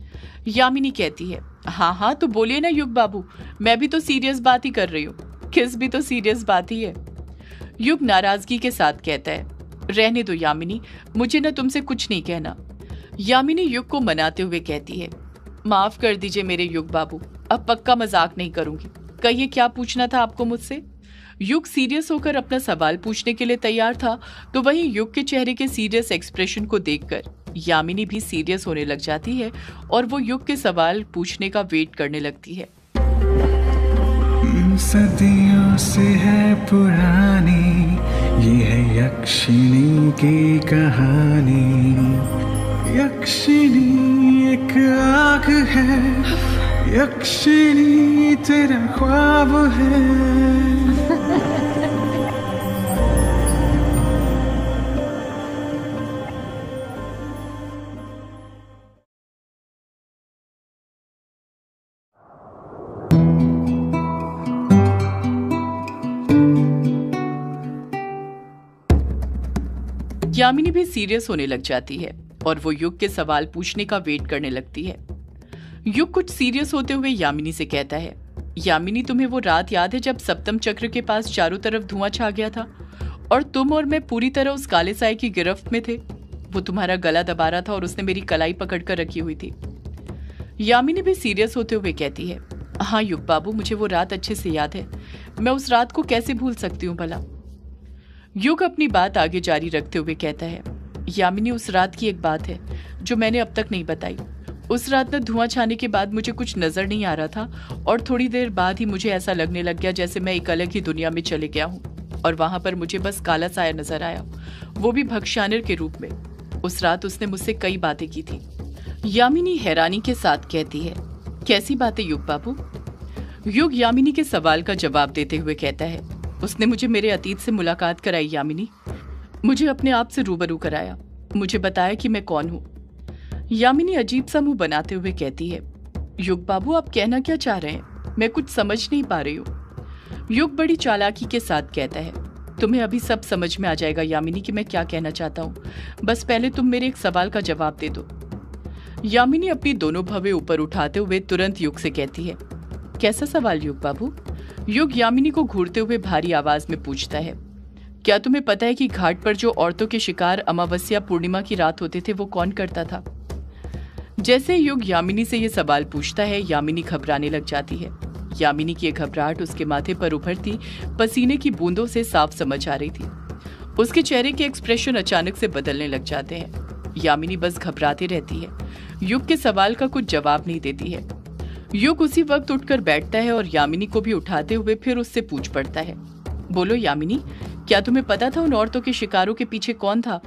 यामिनी कहती है, हाँ हाँ तो बोलिए ना युग बाबू, मैं भी तो सीरियस बात ही कर रही हूँ, किस भी तो सीरियस बात ही है। युग नाराजगी के साथ कहता है, रहने दो यामिनी, मुझे ना तुमसे कुछ नहीं कहना। यामिनी युग को मनाते हुए कहती है, माफ कर दीजिए मेरे युग बाबू, अब पक्का मजाक नहीं करूंगी। कहिए क्या पूछना था आपको मुझसे? युग सीरियस होकर अपना सवाल पूछने के लिए तैयार था तो वहीं युग के चेहरे के सीरियस एक्सप्रेशन को देखकर यामिनी भी सीरियस होने लग जाती है और वो युग के सवाल पूछने का वेट करने लगती है। सदियों से है पुरानी ये है यक्षिणी की कहानी। यक्षिणी एक आग है, यक्षिणी तेरा ख्वाब है। यामिनी भी सीरियस होने लग जाती है और वो युग के सवाल पूछने का वेट करने लगती है। युग कुछ सीरियस होते हुए यामिनी से कहता है, यामिनी तुम्हें वो रात याद है जब सप्तम चक्र के पास चारों तरफ धुआं छा गया था और तुम और मैं पूरी तरह उस काले साए की गिरफ्त में थे? वो तुम्हारा गला दबा रहा था और उसने मेरी कलाई पकड़ कर रखी हुई थी। यामिनी भी सीरियस होते हुए कहती है, हाँ युग बाबू, मुझे वो रात अच्छे से याद है। मैं उस रात को कैसे भूल सकती हूँ भला? युग अपनी बात आगे जारी रखते हुए कहता है, यामिनी उस रात की एक बात है जो मैंने अब तक नहीं बताई। उस रात में धुआं छाने के बाद मुझे कुछ नजर नहीं आ रहा था और थोड़ी देर बाद ही मुझे ऐसा लगने लग गया जैसे मैं एक अलग ही दुनिया में चले गया हूँ और वहां पर मुझे बस काला साया नजर आया, वो भी भक्षानिर के रूप में। उस रात उसने मुझसे कई बातें की थी। यामिनी हैरानी के साथ कहती है, कैसी बातें युग बाबू? युग यामिनी के सवाल का जवाब देते हुए कहता है, उसने मुझे मेरे अतीत से मुलाकात कराई यामिनी, मुझे अपने आप से रूबरू कराया, मुझे बताया कि मैं कौन हूँ। यामिनी अजीब सा मुंह बनाते हुए कहती है, युग बाबू आप कहना क्या चाह रहे हैं? मैं कुछ समझ नहीं पा रही हूँ। युग बड़ी चालाकी के साथ कहता है, तुम्हें अभी सब समझ में आ जाएगा यामिनी कि मैं क्या कहना चाहता हूँ, बस पहले तुम मेरे एक सवाल का जवाब दे दो। यामिनी अपनी दोनों भवें ऊपर उठाते हुए तुरंत युग से कहती है, कैसा सवाल युग बाबू? युग यामिनी को घूरते हुए भारी आवाज में पूछता है, क्या तुम्हें पता है कि घाट पर जो औरतों के शिकार अमावस्या पूर्णिमा की रात होते थे वो कौन करता था? जैसे युग यामिनी से ये सवाल पूछता है, यामिनी घबराने लग जाती है। यामिनी की घबराहट उसके माथे पर उभरती पसीने की बूंदों से साफ समझ आ रही थी। उसके चेहरे के एक्सप्रेशन अचानक से बदलने लग जाते हैं। यामिनी बस घबराती रहती है, युग के सवाल का कुछ जवाब नहीं देती है। युग उसी वक्त उठकर बैठता है और यामिनी को भी उठाते हुए फिर उससे पूछ पड़ता है, बोलो यामिनी, क्या तुम्हें पता था उन औरतों के शिकारों के पीछे कौन था?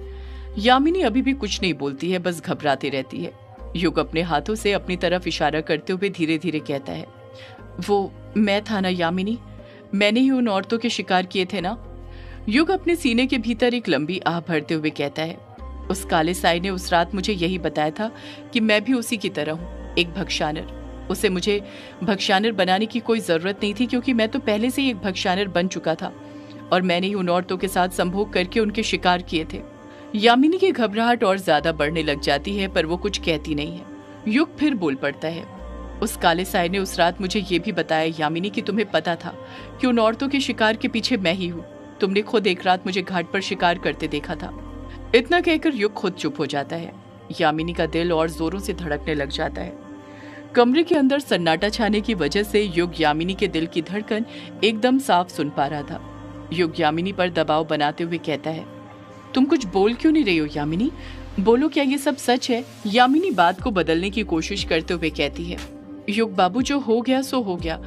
यामिनी अभी भी कुछ नहीं बोलती है, बस घबराती रहती है। युग अपने हाथों से अपनी तरफ इशारा करते हुए धीरे धीरे कहता है, वो मैं था ना यामिनी, मैंने ही उन औरतों के शिकार किए थे ना? युग अपने सीने के भीतर एक लंबी आह भरते हुए कहता है, उस काले साई ने उस रात मुझे यही बताया था कि मैं भी उसी की तरह हूँ, एक भक्षानिर। उसे मुझे भक्षानिर बनाने की कोई जरूरत नहीं थी क्योंकि मैं तो पहले से ही एक भक्षानिर बन चुका था और मैंने ही उन औरतों के साथ संभोग करके उनके शिकार किए थे। यामिनी की घबराहट और ज्यादा बढ़ने लग जाती है पर वो कुछ कहती नहीं है। युग फिर बोल पड़ता है, उस काले साए ने उस रात मुझे ये भी बताया यामिनी कि तुम्हें पता था कि उन औरतों के शिकार के पीछे मैं ही हूँ। तुमने खुद एक रात मुझे घाट पर शिकार करते देखा था। इतना कहकर युग खुद चुप हो जाता है। यामिनी का दिल और जोरों से धड़कने लग जाता है। कमरे के अंदर सन्नाटा छाने की वजह से युग यामिनी के दिल की धड़कन एकदम साफ सुन पा रहा था। युग यामिनी पर दबाव बनाते हुए कहता है, तुम कुछ बोल क्यों नहीं रही हो यामिनी? बोलो, क्या ये सब सच है? यामिनी बात को बदलने की कोशिश करते हुए कहती है, युग बाबू जो हो गया सो हो गया।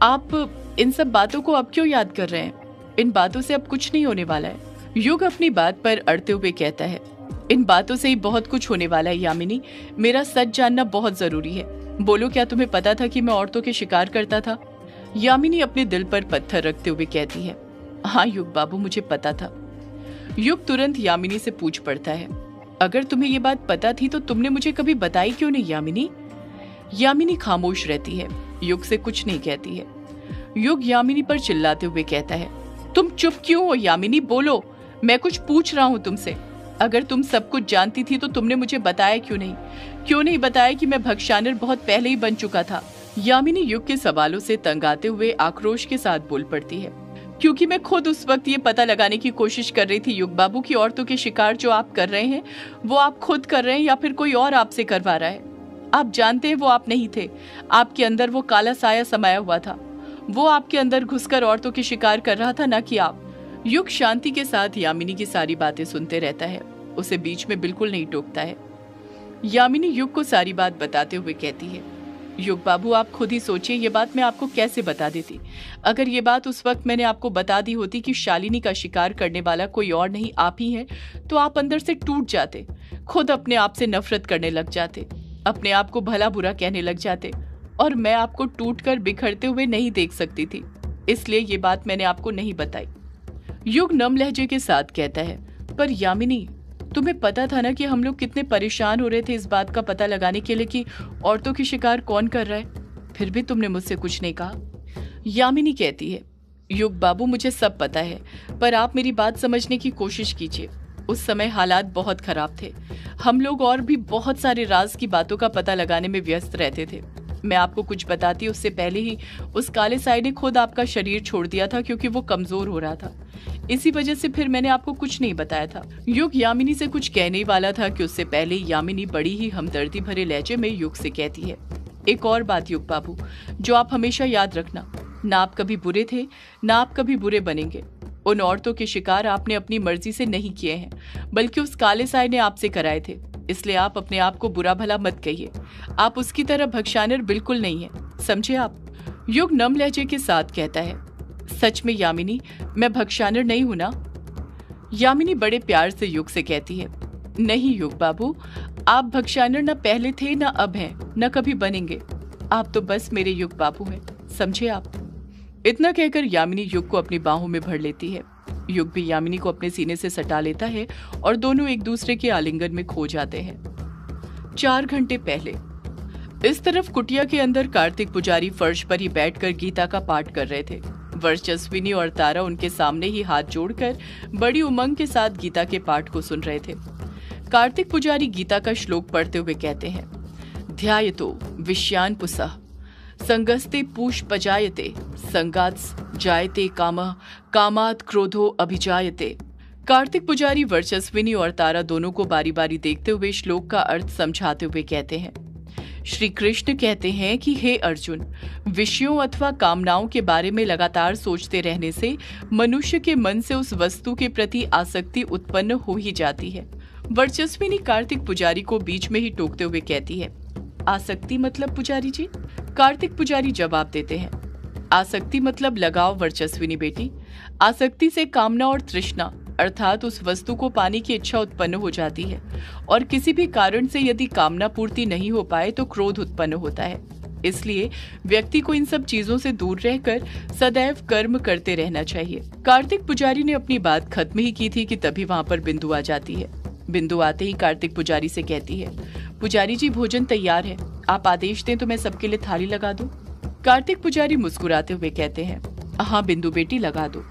आप इन सब बातों को अब क्यों याद कर रहे हैं? इन बातों से अब कुछ नहीं होने वाला है। युग अपनी बात पर अड़ते हुए कहता है, इन बातों से ही बहुत कुछ होने वाला है यामिनी। मेरा सच जानना बहुत जरूरी है। बोलो, क्या तुम्हें पता था कि मैं औरतों के शिकार करता था? यामिनी अपने दिल पर पत्थर रखते हुए कहती है, हाँ युग बाबू, मुझे पता था। युग तुरंत यामिनी से पूछ पड़ता है, अगर तुम्हें ये बात पता थी तो तुमने मुझे कभी बताई क्यों नहीं यामिनी? यामिनी खामोश रहती है, युग से कुछ नहीं कहती है। युग यामिनी पर चिल्लाते हुए कहता है, तुम चुप क्यों हो यामिनी? बोलो, मैं कुछ पूछ रहा हूँ तुमसे। अगर तुम सब कुछ जानती थी तो तुमने मुझे बताया क्यों नहीं? क्यों नहीं बताया कि मैं भक्षानिर बहुत पहले ही बन चुका था? यामिनी युग के सवालों से तंग आते हुए आक्रोश के साथ बोल पड़ती है, क्योंकि मैं खुद उस वक्त ये पता लगाने की कोशिश कर रही थी युग बाबू की औरतों के शिकार जो आप कर रहे हैं वो आप खुद कर रहे हैं या फिर कोई और आपसे करवा रहा है। आप जानते हैं वो आप नहीं थे। आपके अंदर वो काला साया समाया हुआ था। वो आपके अंदर घुसकर औरतों के शिकार कर रहा था, ना कि आप। युग शांति के साथ यामिनी की सारी बातें सुनते रहता है, उसे बीच में बिल्कुल नहीं टोकता है। यामिनी युग को सारी बात बताते हुए कहती है, युग बाबू आप खुद ही सोचिए, ये बात मैं आपको कैसे बता देती। अगर ये बात उस वक्त मैंने आपको बता दी होती कि शालिनी का शिकार करने वाला कोई और नहीं आप ही है, तो आप अंदर से टूट जाते, खुद अपने आप से नफरत करने लग जाते, अपने आप को भला बुरा कहने लग जाते, और मैं आपको टूटकर बिखरते हुए नहीं देख सकती थी। इसलिए ये बात मैंने आपको नहीं बताई। युग नम लहजे के साथ कहता है, पर यामिनी तुम्हें पता था ना कि हम लोग कितने परेशान हो रहे थे इस बात का पता लगाने के लिए कि औरतों की शिकार कौन कर रहा है, फिर भी तुमने मुझसे कुछ नहीं कहा। यामिनी कहती है, युग बाबू मुझे सब पता है, पर आप मेरी बात समझने की कोशिश कीजिए। उस समय हालात बहुत खराब थे, हम लोग और भी बहुत सारे राज की बातों का पता लगाने में व्यस्त रहते थे। मैं आपको कुछ बताती उससे पहले ही उस काले साई ने खुद आपका शरीर छोड़ दिया था, क्योंकि वो कमजोर हो रहा था। इसी वजह से फिर मैंने आपको कुछ नहीं बताया था। युग यामिनी से कुछ कहने ही वाला था कि उससे पहले यामिनी बड़ी ही हमदर्दी भरे लहजे में युग से कहती है, एक और बात युग बाबू, जो आप हमेशा याद रखना, ना आप कभी बुरे थे, ना आप कभी बुरे बनेंगे। उन औरतों के शिकार आपने अपनी मर्जी से नहीं किए हैं, बल्कि उस काले साई ने आपसे कराए थे। इसलिए आप अपने आप को बुरा भला मत कहिए, आप उसकी तरह भक्षानर बिल्कुल नहीं है, समझे आप। युग नम लहजे के साथ कहता है, सच में यामिनी मैं भक्षानर नहीं हूं ना। यामिनी बड़े प्यार से युग से कहती है, नहीं युग बाबू, आप भक्षानर न पहले थे, न अब हैं, न कभी बनेंगे। आप तो बस मेरे युग बाबू हैं, समझे आप। इतना कहकर यामिनी युग को अपनी बाहों में भर लेती है। युग भी यामिनी को अपने सीने से सटा लेता है और दोनों एक दूसरे के आलिंगन में खो जाते हैं। चार घंटे पहले इस तरफ कुटिया के अंदर कार्तिक पुजारी फर्श पर ही बैठकर गीता का पाठ कर रहे थे। वर्चस्विनी और तारा उनके सामने ही हाथ जोड़कर बड़ी उमंग के साथ गीता के पाठ को सुन रहे थे। कार्तिक पुजारी गीता का श्लोक पढ़ते हुए कहते हैं, ध्यायतो विषयान पुसः संगस्ते पूष पजायते संगात् जायते कामः कामात् क्रोधो अभिजायते। कार्तिक पुजारी वर्चस्विनी और तारा दोनों को बारी बारी देखते हुए श्लोक का अर्थ समझाते हुए कहते हैं, श्री कृष्ण कहते हैं कि हे अर्जुन, विषयों अथवा कामनाओं के बारे में लगातार सोचते रहने से मनुष्य के मन से उस वस्तु के प्रति आसक्ति उत्पन्न हो ही जाती है। वर्चस्विनी कार्तिक पुजारी को बीच में ही टोकते हुए कहती है, आसक्ति मतलब पुजारी जी? कार्तिक पुजारी जवाब देते हैं, आसक्ति मतलब लगाव वर्चस्विनी बेटी। आसक्ति से कामना और तृष्णा अर्थात उस वस्तु को पाने की इच्छा उत्पन्न हो जाती है, और किसी भी कारण से यदि कामना पूर्ति नहीं हो पाए तो क्रोध उत्पन्न होता है। इसलिए व्यक्ति को इन सब चीजों से दूर रहकर सदैव कर्म करते रहना चाहिए। कार्तिक पुजारी ने अपनी बात खत्म ही की थी कि तभी वहां पर बिंदु आ जाती है। बिंदु आते ही कार्तिक पुजारी से कहती है, पुजारी जी भोजन तैयार है, आप आदेश दें तो मैं सबके लिए थाली लगा दूं। कार्तिक पुजारी मुस्कुराते हुए कहते हैं, हाँ बिंदु बेटी लगा दो।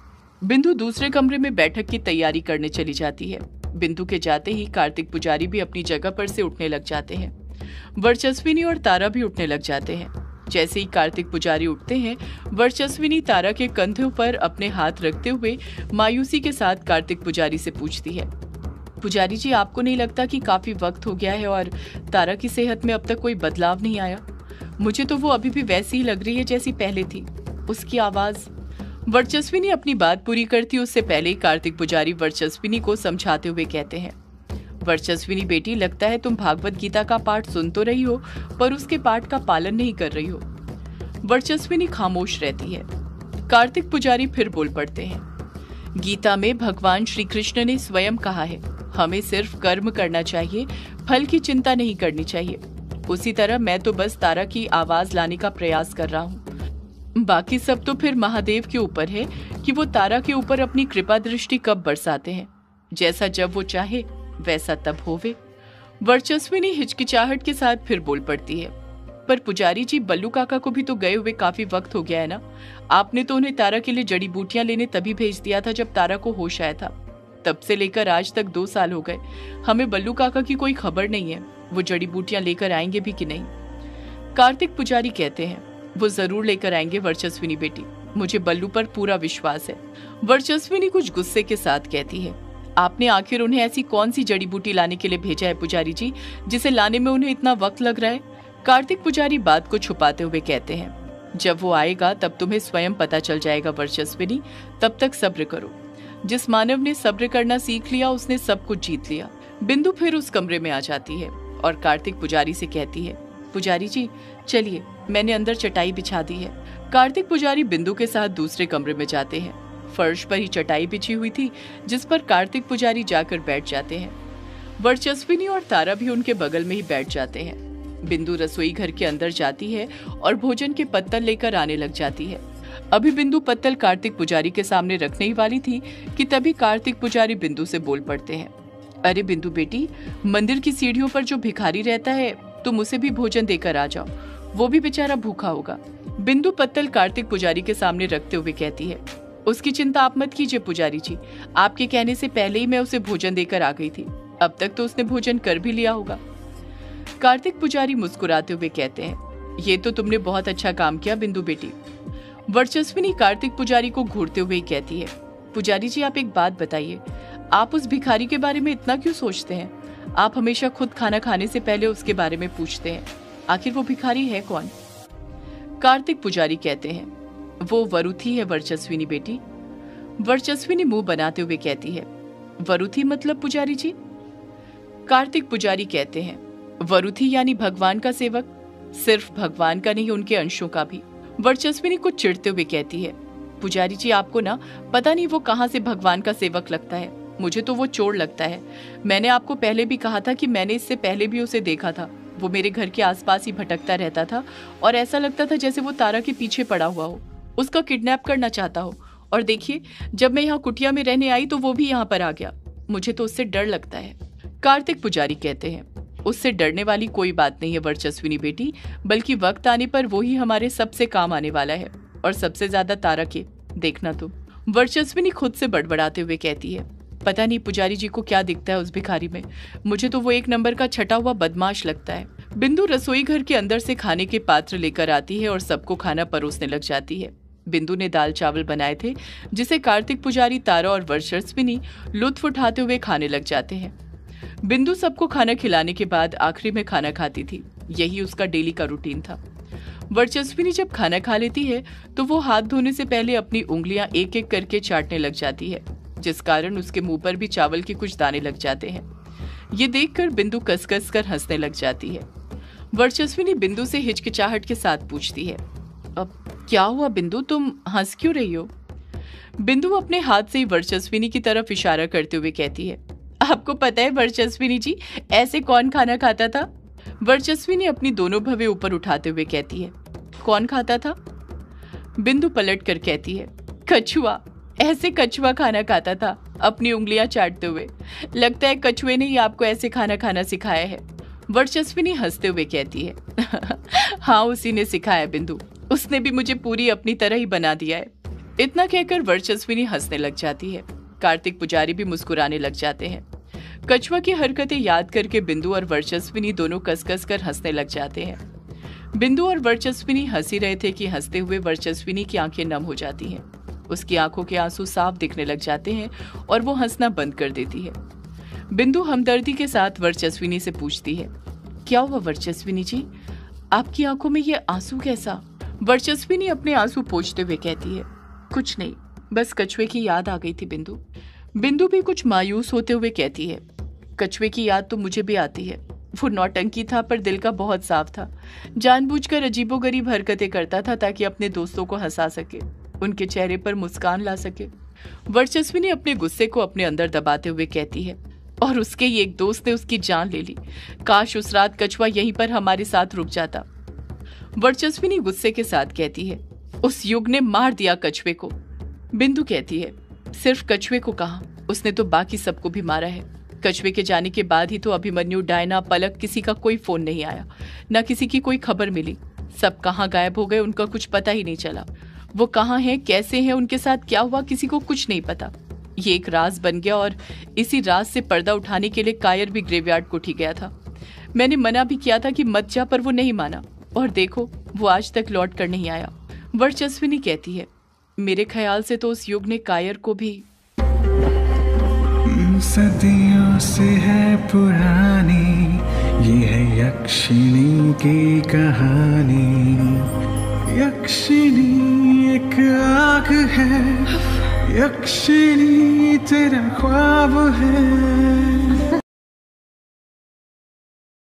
बिंदु दूसरे कमरे में बैठक की तैयारी करने चली जाती है। बिंदु के जाते ही कार्तिक पुजारी भी अपनी जगह पर से उठने लग जाते हैं। वर्चस्विनी और तारा भी उठने लग जाते हैं। जैसे ही कार्तिक पुजारी उठते हैं, वर्चस्विनी तारा के कंधों पर अपने हाथ रखते हुए मायूसी के साथ कार्तिक पुजारी से पूछती है, पुजारी जी आपको नहीं लगता कि काफी वक्त हो गया है और तारा की सेहत में अब तक कोई बदलाव नहीं आया? मुझे तो वो अभी भी वैसी ही लग रही है जैसी पहले थी। उसकी आवाज। वर्चस्विनी अपनी बात पूरी करती उससे पहले ही कार्तिक पुजारी वर्चस्विनी को समझाते हुए कहते हैं, वर्चस्विनी बेटी लगता है तुम भागवत गीता का पाठ सुन तो रही हो पर उसके पाठ का पालन नहीं कर रही हो। वर्चस्विनी खामोश रहती है। कार्तिक पुजारी फिर बोल पड़ते हैं, गीता में भगवान श्री कृष्ण ने स्वयं कहा है हमें सिर्फ कर्म करना चाहिए, फल की चिंता नहीं करनी चाहिए। उसी तरह मैं तो बस तारा की आवाज लाने का प्रयास कर रहा हूँ। बाकी सब तो फिर महादेव के ऊपर है कि वो तारा के ऊपर अपनी कृपा दृष्टि कब बरसाते हैं। जैसा जब वो चाहे वैसा तब होवे। वर्चस्विनी हिचकिचाहट के साथ फिर बोल पड़ती है, पर पुजारी जी बल्लू काका को भी तो गए हुए काफी वक्त हो गया है ना। आपने तो उन्हें तारा के लिए जड़ी बूटियां लेने तभी भेज दिया था जब तारा को होश आया था। तब से लेकर आज तक दो साल हो गए, हमें बल्लू काका की कोई खबर नहीं है वो जड़ी बूटियां लेकर आएंगे भी कि नहीं। कार्तिक पुजारी कहते हैं, वो जरूर लेकर आएंगे वर्चस्विनी बेटी, मुझे बल्लू पर पूरा विश्वास है। वर्चस्विनी कुछ गुस्से के साथ कहती है, आपने आखिर उन्हें ऐसी कौन सी जड़ी बूटी लाने के लिए भेजा है पुजारी जी, जिसे लाने में उन्हें इतना वक्त लग रहा है? कार्तिक पुजारी बात को छुपाते हुए कहते हैं, जब वो आएगा तब तुम्हें स्वयं पता चल जाएगा वर्चस्विनी, तब तक सब्र करो। जिस मानव ने सब्र करना सीख लिया उसने सब कुछ जीत लिया। बिंदु फिर उस कमरे में आ जाती है और कार्तिक पुजारी से कहती है, पुजारी जी चलिए, मैंने अंदर चटाई बिछा दी है। कार्तिक पुजारी बिंदु के साथ दूसरे कमरे में जाते हैं। फर्श पर ही चटाई बिछी हुई थी जिस पर कार्तिक पुजारी जाकर बैठ जाते हैं। वर्चस्विनी और तारा भी उनके बगल में ही बैठ जाते हैं। बिंदु रसोई घर के अंदर जाती है और भोजन के पत्तल लेकर आने लग जाती है। अभी बिंदु पत्तल कार्तिक पुजारी के सामने रखने ही वाली थी कि तभी कार्तिक पुजारी बिंदु से बोल पड़ते हैं, अरे बिंदु बेटी, मंदिर की सीढ़ियों पर जो भिखारी रहता है तुम उसे भी भोजन देकर आ जाओ, वो भी बेचारा भूखा होगा। बिंदु पत्तल कार्तिक पुजारी के सामने रखते हुए कहती है, उसकी चिंता आप मत कीजिए पुजारी जी, आपके कहने से पहले ही मैं उसे भोजन देकर आ गई थी, अब तक तो उसने भोजन कर भी लिया होगा। कार्तिक पुजारी मुस्कुराते हुए कहते हैं, ये तो तुमने बहुत अच्छा काम किया बिंदु बेटी। वर्चस्विनी कार्तिक पुजारी को घूरते हुए कहती है, पुजारी जी आप एक बात बताइए, आप उस भिखारी के बारे में इतना क्यों सोचते हैं? आप हमेशा खुद खाना खाने से पहले उसके बारे में पूछते हैं, आखिर वो भिखारी है कौन? कार्तिक पुजारी कहते हैं, वो वरुथी है वर्चस्विनी बेटी। वर्चस्विनी मुंह बनाते हुए कहती है, वरुथी मतलब पुजारी जी? कार्तिक पुजारी कहते हैं, वरुथी यानी भगवान का सेवक, सिर्फ भगवान का नहीं उनके अंशों का भी। वर्चस्विनी कुछ चिढ़ते हुए कहती है, पुजारी जी आपको ना पता नहीं वो कहाँ से भगवान का सेवक लगता है, मुझे तो वो चोर लगता है। मैंने आपको पहले भी कहा था कि मैंने इससे पहले भी उसे देखा था, वो मेरे घर के आसपास ही भटकता रहता था और ऐसा लगता था जैसे वो तारा के पीछे पड़ा हुआ हो, उसका किडनैप करना चाहता हो। और देखिए जब मैं यहाँ कुटिया में रहने आई तो वो भी यहाँ पर आ गया, मुझे तो उससे डर लगता है। कार्तिक पुजारी कहते हैं, उससे डरने वाली कोई बात नहीं है वर्चस्विनी बेटी, बल्कि वक्त आने पर वो ही हमारे सबसे काम आने वाला है, और सबसे ज्यादा तारा के, देखना तुम। वर्चस्विनी खुद से बड़बड़ाते हुए कहती है, पता नहीं पुजारी जी को क्या दिखता है उस भिखारी में, मुझे तो वो एक नंबर का छटा हुआ बदमाश लगता है। बिंदु रसोई घर के अंदर से खाने के पात्र लेकर आती है और सबको खाना परोसने लग जाती है। बिंदु ने दाल चावल बनाए थे जिसे कार्तिक पुजारी, तारा और वर्चस्विनी लुत्फ उठाते हुए खाने लग जाते हैं। बिंदु सबको खाना खिलाने के बाद आखिरी में खाना खाती थी, यही उसका डेली का रूटीन था। वर्चस्विनी जब खाना खा लेती है तो वो हाथ धोने से पहले अपनी उंगलियां एक एक करके चाटने लग जाती है, जिस कारण उसके मुंह पर भी चावल के कुछ दाने लग जाते हैं। ये देखकर बिंदु कस कस कर हंसने लग जाती है। वर्चस्विनी बिंदु से हिचकिचाहट के साथ पूछती है, अब क्या हुआ बिंदु, तुम हंस क्यों रही हो? बिंदु अपने हाथ से ही वर्चस्विनी की तरफ इशारा करते हुए कहती है, आपको पता है वर्चस्विनी जी, ऐसे कौन खाना खाता था? वर्चस्विनी अपनी दोनों भवें ऊपर उठाते हुए कहती है, कौन खाता था? बिंदु पलट कर कहती है, कछुआ, ऐसे कछुआ खाना खाता था अपनी उंगलियां चाटते हुए। लगता है कछुए ने ही आपको ऐसे खाना खाना सिखाया है। वर्चस्विनी हंसते हुए कहती है, हाँ उसी ने सिखाया बिंदु, उसने भी मुझे पूरी अपनी तरह ही बना दिया है। इतना कहकर वर्चस्विनी हंसने लग जाती है। कार्तिक पुजारी भी मुस्कुराने लग जाते हैं। कछुआ की हरकतें याद करके बिंदु और वर्चस्विनी दोनों कस कस कर हंसने लग जाते हैं। बिंदु और वर्चस्विनी हंसी रहे थे कि हंसते हुए वर्चस्विनी की आंखें नम हो जाती हैं। उसकी आंखों के आंसू साफ दिखने लग जाते हैं और वो हंसना बंद कर देती है। बिंदु हमदर्दी के साथ वर्चस्विनी से पूछती है, क्या हुआ वर्चस्विनी जी, आपकी आंखों में ये आंसू कैसा? वर्चस्विनी अपने आंसू पोंछते हुए कहती है, कुछ नहीं, बस कछुए की याद आ गई थी बिंदु। बिंदु भी कुछ मायूस होते हुए कहती है, कछुए की याद तो मुझे भी आती है, वो नौटंकी था पर दिल का बहुत साफ था, जानबूझकर अजीबोगरीब हरकतें करता था ताकि अपने दोस्तों को हंसा सके, उनके चेहरे पर मुस्कान ला सके। वर्चस्विनी अपने गुस्से को अपने अंदर दबाते हुए कहती है, और उसके ही एक दोस्त ने उसकी जान ले ली, काश उस रात कछुआ यहीं पर हमारे साथ रुक जाता। वर्चस्विनी गुस्से के साथ कहती है, उस युग ने मार दिया कछुए को। बिंदु कहती है, सिर्फ कछुए को कहा, उसने तो बाकी सबको भी मारा है। कछुए के जाने के बाद ही तो अभिमन्यु, डायना, पलक, किसी का कोई फोन नहीं आया, न किसी की कोई खबर मिली। सब कहाँ गायब हो गए उनका कुछ पता ही नहीं चला। वो कहाँ हैं, कैसे हैं, उनके साथ क्या हुआ, किसी को कुछ नहीं पता। ये एक राज बन गया और इसी राज से पर्दा उठाने के लिए कायर भी ग्रेवयार्ड को उठी गया था। मैंने मना भी किया था कि मत जा, पर वो नहीं माना, और देखो वो आज तक लौट कर नहीं आया। वर्चस्विनी कहती है, मेरे ख्याल से तो उस युग ने कायर को भी सदियों से है पुरानी, ये है यक्षिणी की कहानी। यक्षिणी एक आग है, यक्षिणी तेरा ख्वाब है।